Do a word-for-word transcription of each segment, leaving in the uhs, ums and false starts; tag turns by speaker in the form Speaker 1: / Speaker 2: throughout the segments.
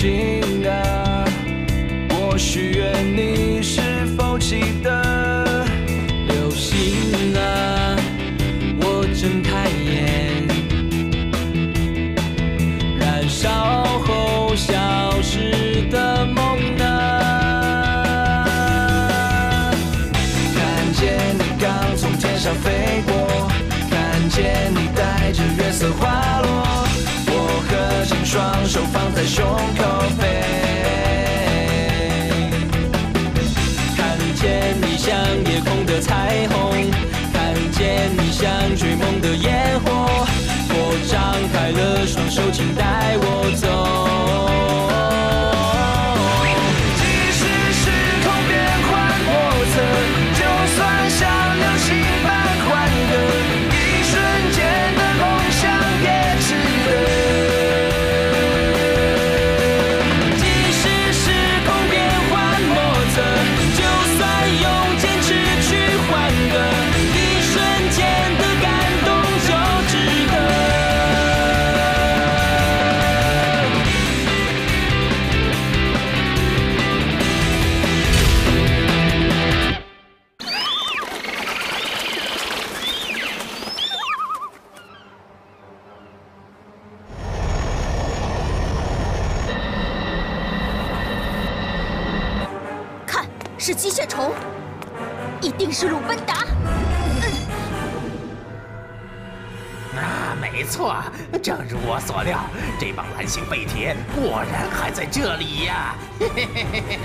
Speaker 1: 心啊，我许愿你是否记得？流星啊，我睁开眼，燃烧后消失的梦啊，看见你刚从天上飞过，看见你带着月色滑落，我合紧双手放在胸口飞，看见你像夜空的彩虹，看见你像追梦的烟火，我张开了双手，请带我走。即使时空变幻莫测，就算像流星般欢乐，一瞬间的梦想也值得。
Speaker 2: 是机械虫，一定是鲁奔达。
Speaker 3: 啊，没错，正如我所料，这帮蓝星废铁果然还在这里呀！嘿嘿嘿嘿嘿。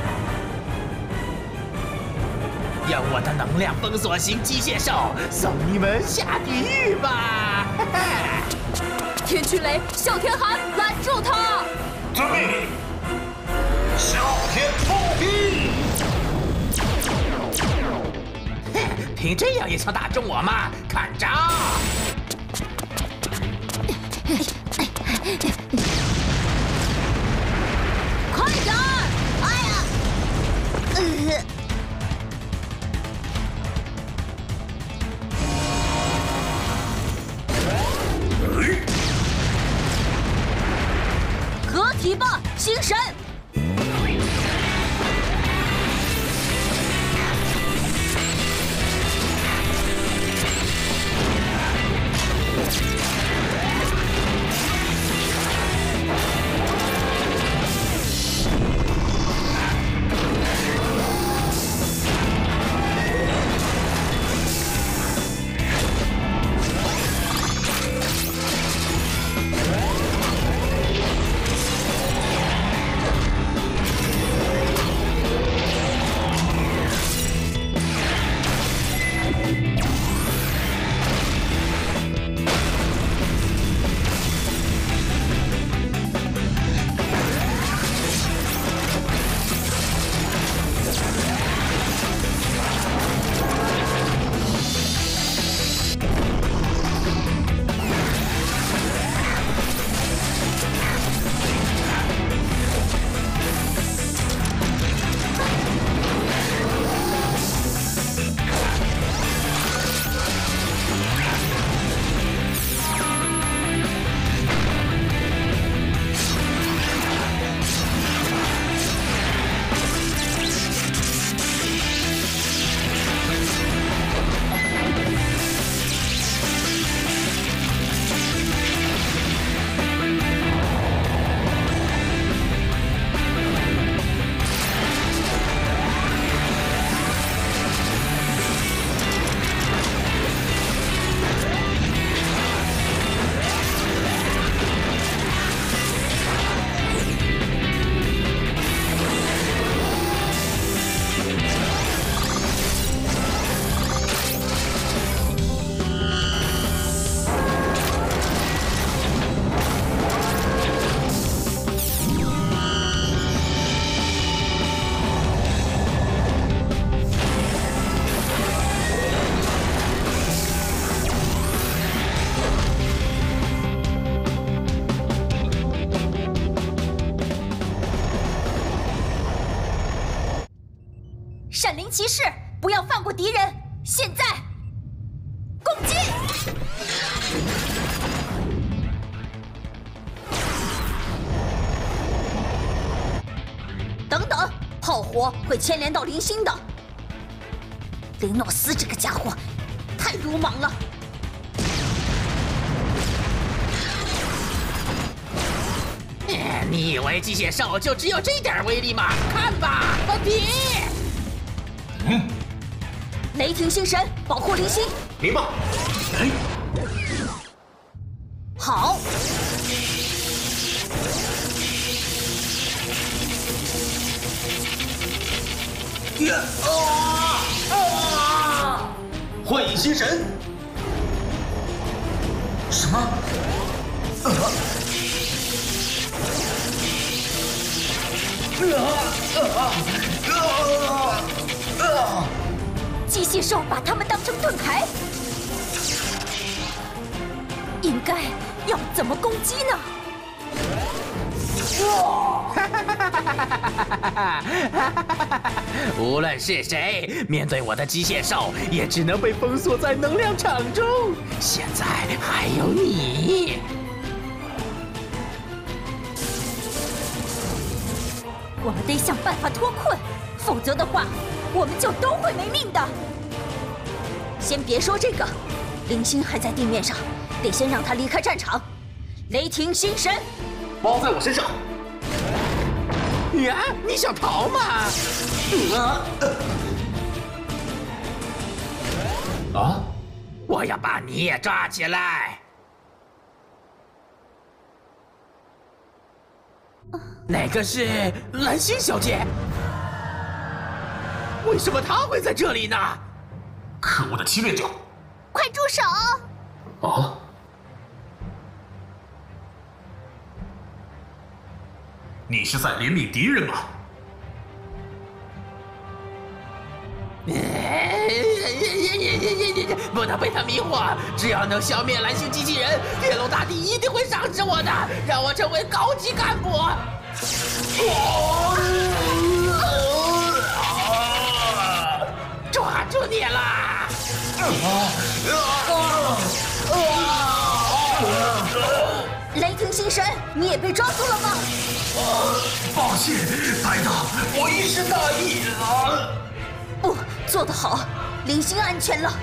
Speaker 3: 用我的能量封锁型机械兽，送你们下地狱吧！
Speaker 2: 天驱雷，哮天寒，拦住他！
Speaker 4: 遵命，哮天暴劈！
Speaker 3: 凭这样也想打中我吗？看招！
Speaker 2: 快点儿！哎呀！呃合体吧，星神！闪灵骑士，不要放过敌人！现在，攻击！ 炮火会牵连到零星的。雷诺斯这个家伙太鲁莽了。
Speaker 3: 你以为机械兽就只有这点威力吗？看吧，别！
Speaker 4: 嗯，
Speaker 2: 雷霆星神保护零星。
Speaker 4: 明白。哎，
Speaker 2: 好。
Speaker 4: 呀啊啊！幻影星神。什么？啊！
Speaker 2: 机械兽把他们当成盾牌，应该要怎么攻击呢？
Speaker 3: 无论是谁，面对我的机械兽，也只能被封锁在能量场中。现在还有你。
Speaker 2: 我们得想办法脱困，否则的话，我们就都会没命的。先别说这个，零星还在地面上，得先让他离开战场。雷霆星神，
Speaker 4: 包在我身上。
Speaker 3: 呀，你想逃吗？啊！啊！我要把你也抓起来。 哪个是蓝星小姐？为什么她会在这里呢？
Speaker 4: 可恶的欺骗者！
Speaker 2: 快住手！
Speaker 4: 啊！你是在怜悯敌人吗？
Speaker 3: 不能被他迷惑，只要能消灭蓝星机器人，天龙大帝一定会赏识我的，让我成为高级干部。 抓住你啦！
Speaker 2: 雷霆星神，你也被抓住了吗？
Speaker 4: 抱歉，台长，我一时大意了。
Speaker 2: 不，做得好，零星安全了。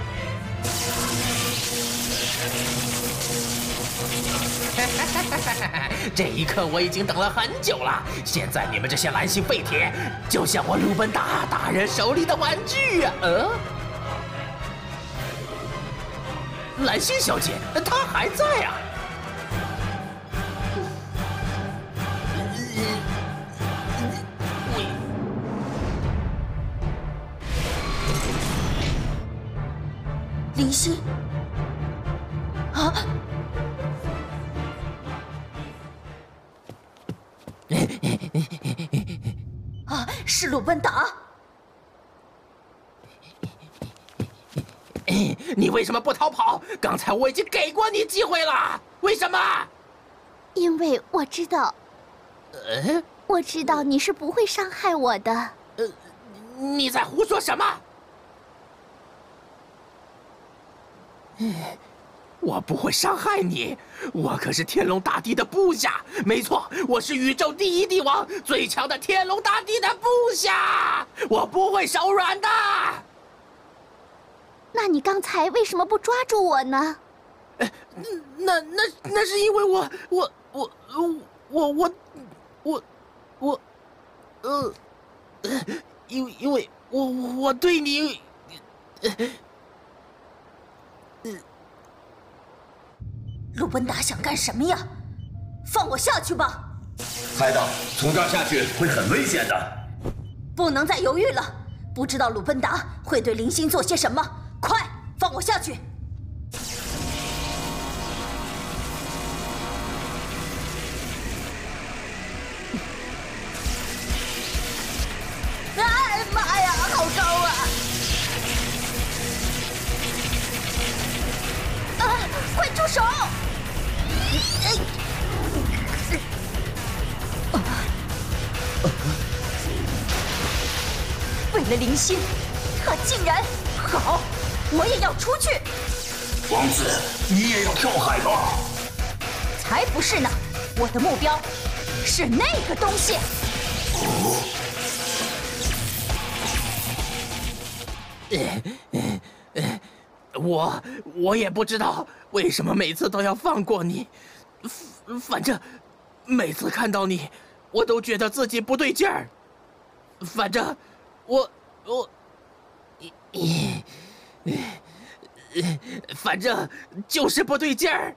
Speaker 3: 这一刻我已经等了很久了。现在你们这些蓝星废铁，就像我鲁本达大人手里的玩具啊！呃，蓝星小姐，她还在啊。
Speaker 2: 零星啊！ 啊，是鲁本达！
Speaker 3: 你为什么不逃跑？刚才我已经给过你机会了，为什么？
Speaker 5: 因为我知道，
Speaker 3: 呃，
Speaker 5: 我知道你是不会伤害我的。
Speaker 3: 呃，你在胡说什么？我不会伤害你，我可是天龙大帝的部下。没错，我是宇宙第一帝王，最强的天龙大帝的部下，我不会手软的。
Speaker 5: 那你刚才为什么不抓住我呢？
Speaker 3: 呃，那那那是因为我我我我我我我呃，因为因为我我对你。呃
Speaker 2: 鲁本达想干什么呀？放我下去吧！
Speaker 4: 猜到，从这儿下去会很危险的。
Speaker 2: 不能再犹豫了，不知道鲁本达会对零星做些什么，快放我下去！哎妈呀，好高啊！啊，快住手！ 为了零星，他竟然好，我也要出去。
Speaker 4: 王子，你也要跳海吗？
Speaker 2: 才不是呢，我的目标是那个东西。
Speaker 4: 哦，
Speaker 3: 我我也不知道为什么每次都要放过你，反反正每次看到你，我都觉得自己不对劲儿。反正我我，反正就是不对劲儿。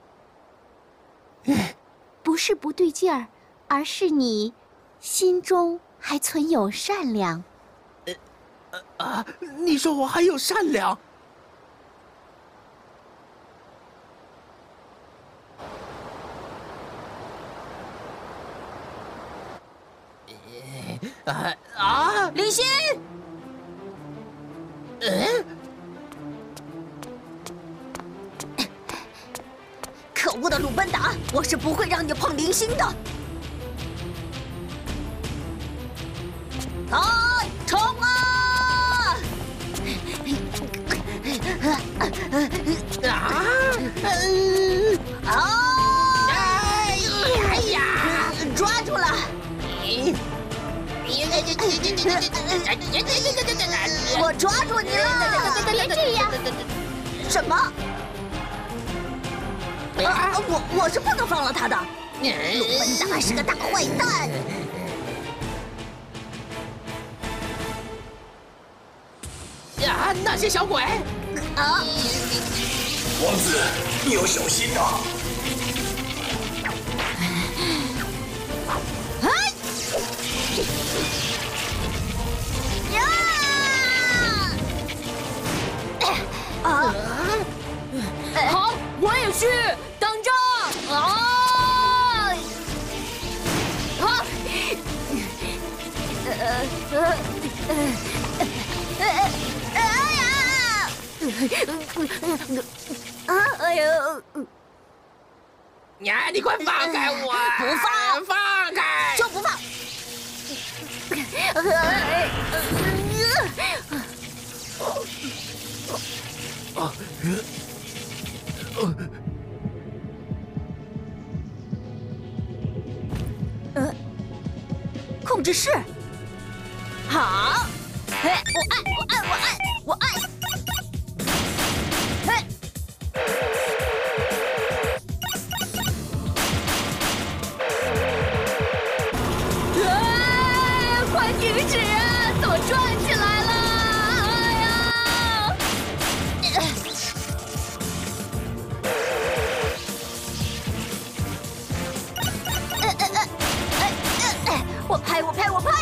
Speaker 5: 不是不对劲儿，而是你心中还存有善良。
Speaker 3: 啊，你说我还有善良？啊啊！
Speaker 2: 林欣，
Speaker 3: 嗯，
Speaker 2: 可恶的鲁班达，我是不会让你碰林欣的。啊，冲啊！
Speaker 3: 啊！
Speaker 2: 啊！
Speaker 3: 哎哎呀！
Speaker 2: 抓住了！我抓住你了！
Speaker 5: 别这样！
Speaker 2: 什么？啊！我我是不能放了他的。鲁班达是个大坏蛋。
Speaker 3: 啊！那些小鬼！
Speaker 2: 啊！
Speaker 4: 王子，你要小心呐！
Speaker 2: 哎！呀！啊！
Speaker 6: 好，我也去等着啊！啊！
Speaker 2: 呃呃呃哎呀！啊！哎呦！
Speaker 3: 呀！你快放开我！
Speaker 2: 不放！
Speaker 3: 放开！
Speaker 2: 就不放！
Speaker 3: 啊！
Speaker 2: 呃，控制室。好，嘿，我按，我按，我按，我按，嘿，
Speaker 6: 哎，快停止啊！怎么转起来了？哎呀！
Speaker 2: 呃呃呃，哎呃哎，我拍，我拍，我拍。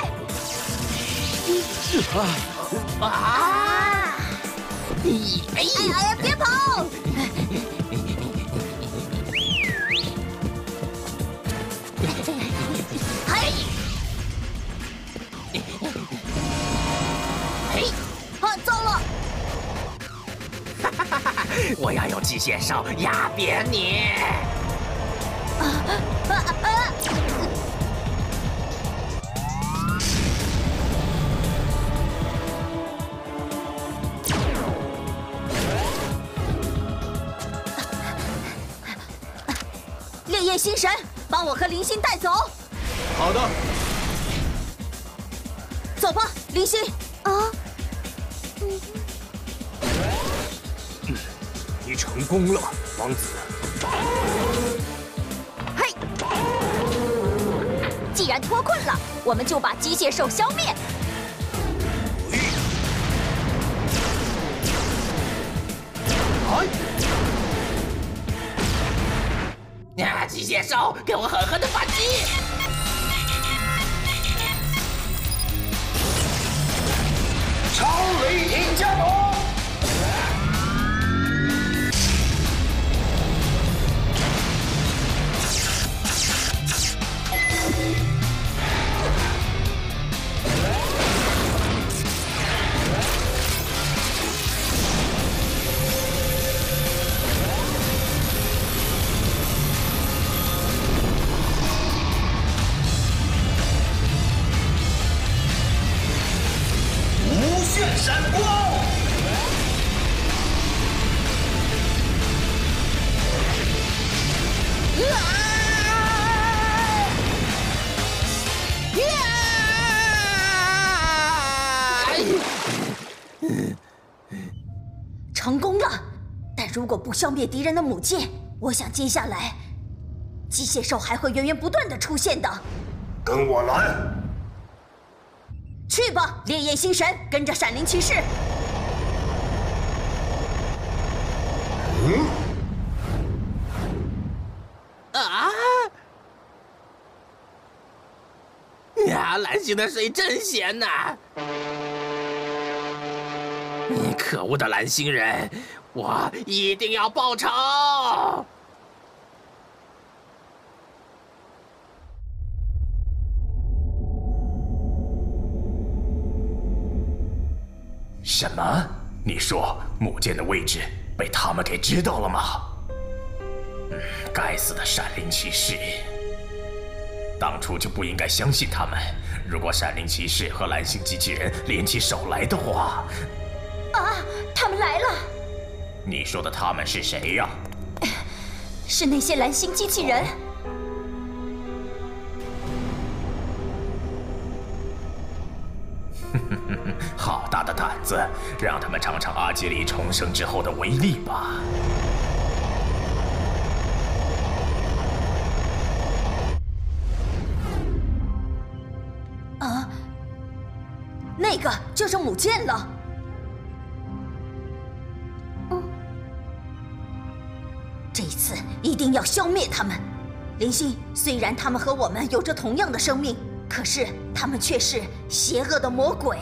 Speaker 3: 啊！
Speaker 2: 啊！
Speaker 3: 哎
Speaker 2: 哎呀哎呀，别跑！嘿，嘿，啊，糟了！
Speaker 3: 哈哈哈哈！我要用机械手压扁你！
Speaker 2: 啊啊啊！烈焰星神，帮我和林欣带走。
Speaker 4: 好的。
Speaker 2: 走吧，林欣。啊，
Speaker 4: 你成功了，王子。
Speaker 2: 嘿，既然脱困了，我们就把机械兽消灭。
Speaker 3: 哎！呀！机械兽，给我狠狠的反击！
Speaker 4: 超雷霆加农！
Speaker 2: 果不消灭敌人的母舰，我想接下来机械兽还会源源不断的出现的。
Speaker 4: 跟我来！
Speaker 2: 去吧，烈焰星神，跟着闪灵骑士。
Speaker 4: 嗯。
Speaker 3: 啊！呀，蓝星的水真咸呐！可恶的蓝星人，我一定要报仇！
Speaker 4: 什么？你说母舰的位置被他们给知道了吗？嗯，该死的闪灵骑士！当初就不应该相信他们。如果闪灵骑士和蓝星机器人联起手来的话，
Speaker 2: 啊，他们来了！
Speaker 4: 你说的他们是谁呀？
Speaker 2: 是那些蓝星机器人。
Speaker 4: 好大的胆子，让他们尝尝阿基里重生之后的威力吧！
Speaker 2: 啊，那个就是母舰了。嗯，这一次一定要消灭他们。灵星，虽然他们和我们有着同样的生命，可是他们却是邪恶的魔鬼。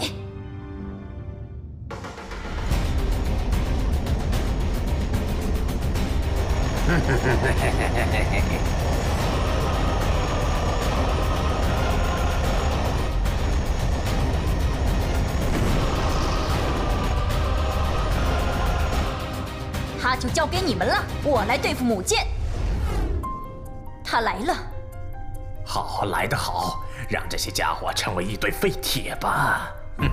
Speaker 2: 他就交给你们了，我来对付母舰。他来了。
Speaker 4: 好，来得好，让这些家伙成为一堆废铁吧！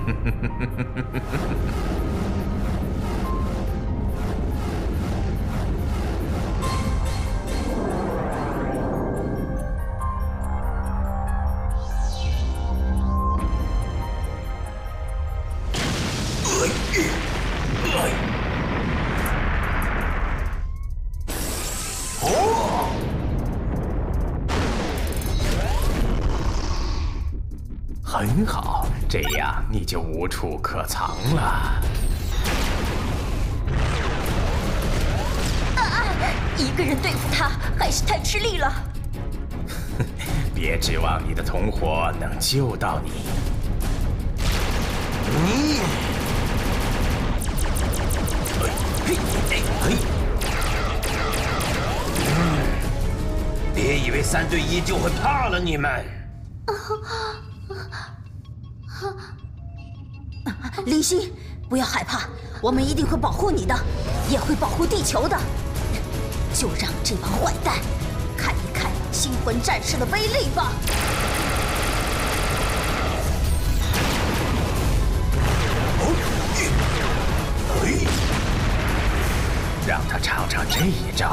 Speaker 4: 很好，这样你就无处可藏了。
Speaker 2: 啊！一个人对付他还是太吃力了。
Speaker 4: 别指望你的同伙能救到你。你，嘿，嘿，嘿，
Speaker 3: 别以为三对一就会怕了你们。
Speaker 2: 灵星，不要害怕，我们一定会保护你的，也会保护地球的。就让这帮坏蛋看一看星魂战士的威力吧！
Speaker 4: 让他尝尝这一招。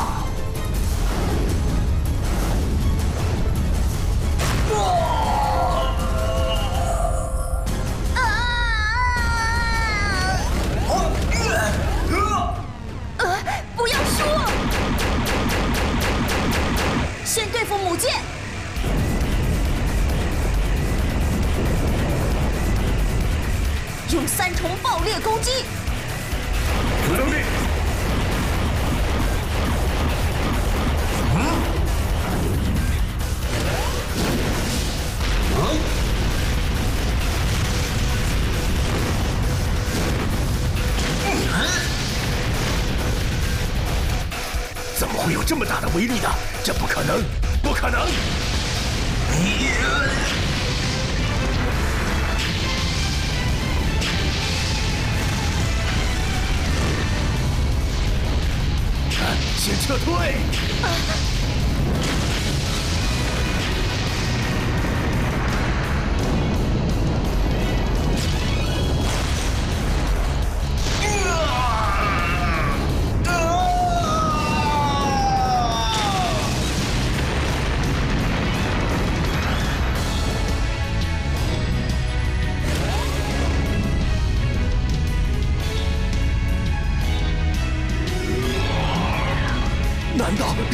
Speaker 2: 不要输！先对付母舰。用三重爆裂攻击。
Speaker 4: 有能力。怎么会有这么大的威力呢？这不可能，不可能！先撤退！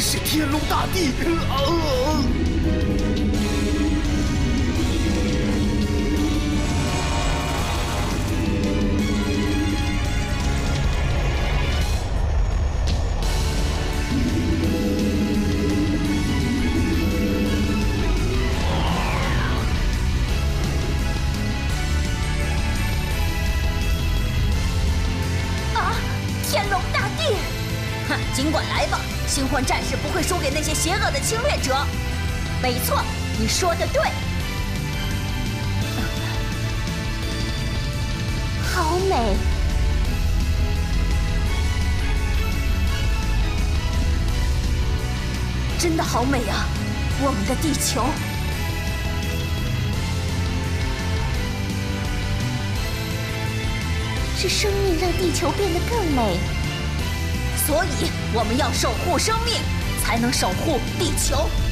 Speaker 3: 是天龙大地！呃
Speaker 2: 尽管来吧，星魂战士不会输给那些邪恶的侵略者。没错，你说的对。
Speaker 5: 好美，
Speaker 2: 真的好美啊！我们的地球。
Speaker 5: 是生命让地球变得更美。
Speaker 2: 所以，我们要守护生命，才能守护地球。